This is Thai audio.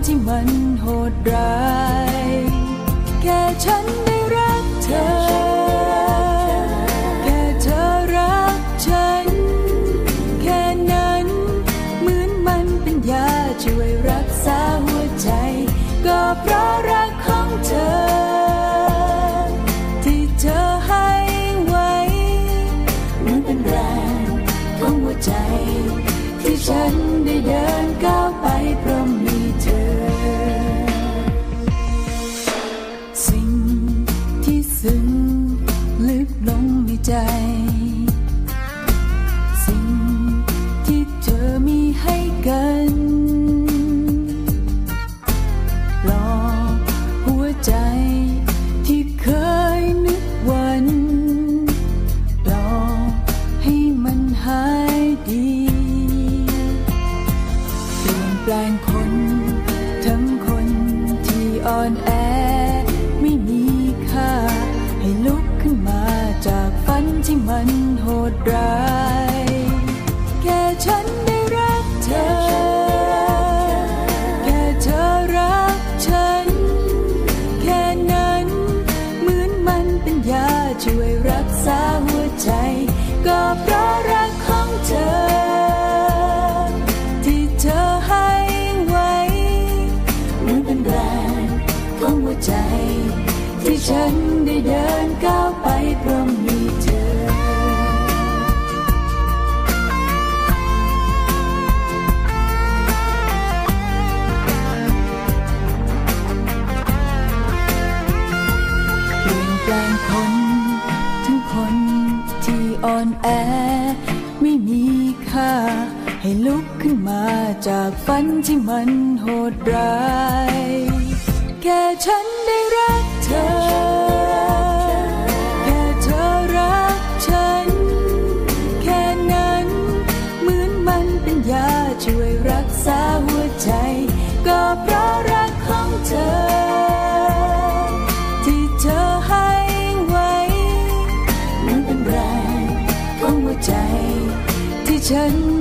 ที่มันโหดร้ายแค่ฉันได้รักเธอแค่เธอรักฉันแค่นั้นเหมือนมันเป็นยาช่วยรักษาหัวใจก็เพราะรักของเธอที่เธอให้ไว้เหมือนเป็นแรงของหัวใจที่ฉันได้เดินก้าวไปเพราะมีเธอสิ่งที่ซึ้งลึกลงในใจสิ่งที่เธอมีให้กันปลอบหัวใจที่เคยนึกวันปลอบให้มันหายดีเปลี่ยนแปลงคนทั้งคนที่อ่อนแอไม่มีค่าให้ลุกขึ้นมาจากฝันที่มันโหดร้ายแค่ฉันได้รักเธอแค่เธอรักฉันแค่นั้นเหมือนมันเป็นยาช่วยรักษาหัวใจก็เพราะรักของเธอที่เธอให้ไว้เหมือนเป็นแรงของหัวใจที่ฉันได้เดินก้าวไปเพราะมีเธอเปลี่ยนแปลงคนทั้งคนที่อ่อนแอไม่มีค่าให้ลุกขึ้นมาจากฝันที่มันโหดร้ายแค่ฉันได้รักเธอแค่เธอรักฉันแค่นั้นเหมือนมันเป็นยาช่วยรักษาหัวใจก็เพราะรักของเธอที่เธอให้ไว้เหมือนเป็นแรงของหัวใจที่ฉัน